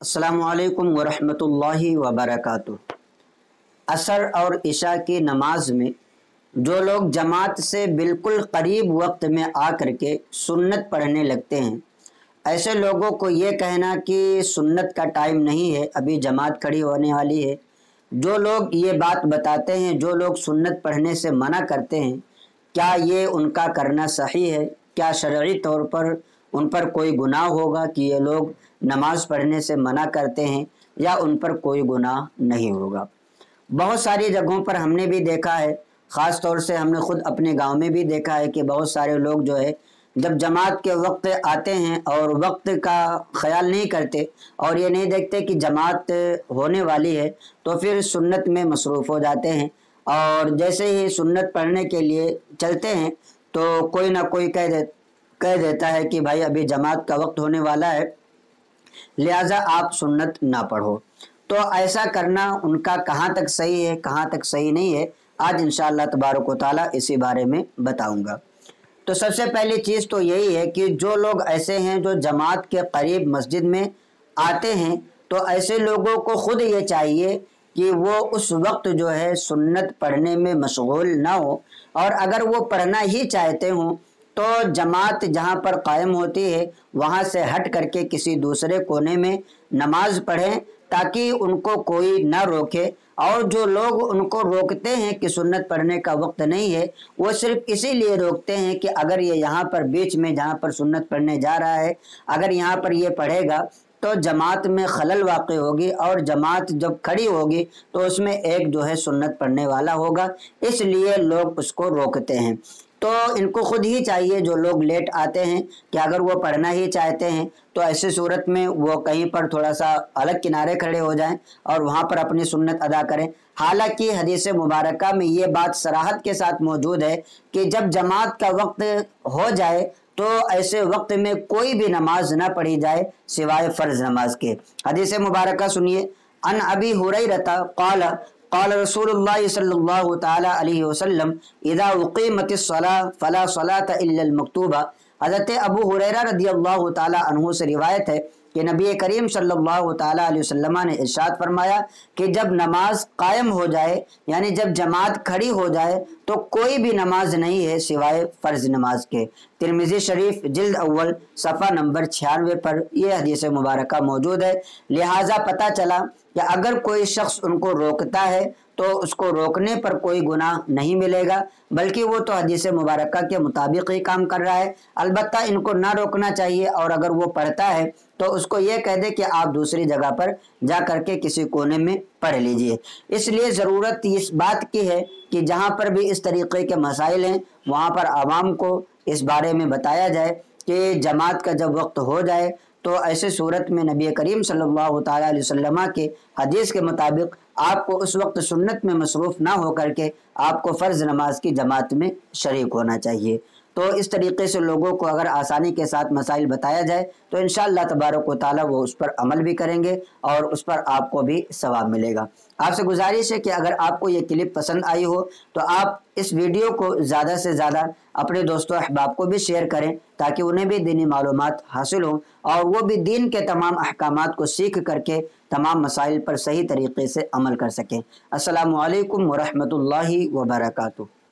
अस्सलामु अलैकुम वरहमतुल्लाहि वबरकातुह। असर और इशा की नमाज में जो लोग जमात से बिल्कुल करीब वक्त में आकर के सुन्नत पढ़ने लगते हैं, ऐसे लोगों को ये कहना कि सुन्नत का टाइम नहीं है, अभी जमात खड़ी होने वाली है। जो लोग ये बात बताते हैं, जो लोग सुन्नत पढ़ने से मना करते हैं, क्या ये उनका करना सही है? क्या शरई तौर पर उन पर कोई गुनाह होगा कि ये लोग नमाज पढ़ने से मना करते हैं, या उन पर कोई गुनाह नहीं होगा? बहुत सारी जगहों पर हमने भी देखा है, ख़ास तौर से हमने खुद अपने गांव में भी देखा है कि बहुत सारे लोग जो है जब जमात के वक्त आते हैं और वक्त का ख्याल नहीं करते और ये नहीं देखते कि जमात होने वाली है, तो फिर सुन्नत में मसरूफ़ हो जाते हैं। और जैसे ही सुन्नत पढ़ने के लिए चलते हैं तो कोई ना कोई कह देता है कि भाई अभी जमात का वक्त होने वाला है, लिहाजा आप सुन्नत ना पढ़ो। तो ऐसा करना उनका कहाँ तक सही है, कहाँ तक सही नहीं है, आज इंशाअल्लाह तबारक व तआला इसी बारे में बताऊंगा। तो सबसे पहली चीज़ तो यही है कि जो लोग ऐसे हैं जो जमात के करीब मस्जिद में आते हैं, तो ऐसे लोगों को खुद ये चाहिए कि वो उस वक्त जो है सुन्नत पढ़ने में मशगूल ना हो, और अगर वो पढ़ना ही चाहते हों तो जमात जहाँ पर कायम होती है वहाँ से हट करके किसी दूसरे कोने में नमाज पढ़ें, ताकि उनको कोई ना रोके। और जो लोग उनको रोकते हैं कि सुन्नत पढ़ने का वक्त नहीं है, वो सिर्फ इसीलिए रोकते हैं कि अगर ये यहाँ पर बीच में जहाँ पर सुन्नत पढ़ने जा रहा है, अगर यहाँ पर ये पढ़ेगा तो जमात में खलल वाक़ई होगी, और जमात जब खड़ी होगी तो उसमें एक जो है सुन्नत पढ़ने वाला होगा, इसलिए लोग उसको रोकते हैं। तो इनको खुद ही चाहिए, जो लोग लेट आते हैं, कि अगर वो पढ़ना ही चाहते हैं तो ऐसी सूरत में वो कहीं पर थोड़ा सा अलग किनारे खड़े हो जाएं और वहाँ पर अपनी सुन्नत अदा करें। हालांकि हदीस मुबारका में ये बात सराहत के साथ मौजूद है कि जब जमात का वक्त हो जाए तो ऐसे वक्त में कोई भी नमाज ना पढ़ी जाए सिवाय फ़र्ज नमाज के। हदीस मुबारका सुनिए, अन अबी हुरैरता क़ाल क़ाल रसूलुल्लाह सल्लल्लाहु तआला अलैहि वसल्लम इज़ा उक़ीमतिस सलाह फ़ला सलाता इल्लल मक्तूबा। हज़रत अबू हुरैरा रदियल्लाहु ताला अन्हु से रिवायत है कि नबी करीम सल्लल्लाहु ताला अलैहि वसल्लम ने इरशाद फरमाया कि जब नमाज कायम हो जाए, यानी जब जमात खड़ी हो जाए, तो कोई भी नमाज नहीं है सिवाय फ़र्ज नमाज के। तिरमिज़ी शरीफ जिल्द अव्वल सफ़ा नंबर 96 पर यह हदीस मुबारका मौजूद है। लिहाजा पता चला कि अगर कोई शख्स उनको रोकता है तो उसको रोकने पर कोई गुनाह नहीं मिलेगा, बल्कि वो तो हदीस मुबारका के मुताबिक ही काम कर रहा है। अलबत्ता इनको ना रोकना चाहिए, और अगर वो पढ़ता है तो उसको ये कह दे कि आप दूसरी जगह पर जा करके किसी कोने में पढ़ लीजिए। इसलिए ज़रूरत इस बात की है कि जहाँ पर भी इस तरीके के मसाइल हैं वहाँ पर आवाम को इस बारे में बताया जाए कि जमात का जब वक्त हो जाए तो ऐसे सूरत में नबी करीम सल्लल्लाहु ताला अलैहि वसल्लम के हदीस के मुताबिक आपको उस वक्त सुन्नत में मसरूफ़ ना हो करके आपको फ़र्ज़ नमाज की जमात में शरीक होना चाहिए। तो इस तरीके से लोगों को अगर आसानी के साथ मसाइल बताया जाए तो इंशाअल्लाह तबारक व तआला वो उस पर अमल भी करेंगे और उस पर आपको भी सवाब मिलेगा। आपसे गुजारिश है कि अगर आपको ये क्लिप पसंद आई हो तो आप इस वीडियो को ज़्यादा से ज़्यादा अपने दोस्तों अहबाब को भी शेयर करें, ताकि उन्हें भी दीनी मालूमात हासिल हों और वो भी दीन के तमाम अहकामात को सीख करके तमाम मसाइल पर सही तरीके से अमल कर सकें। अस्सलामु अलैकुम वरहमतुल्लाहि वबरकातुहू।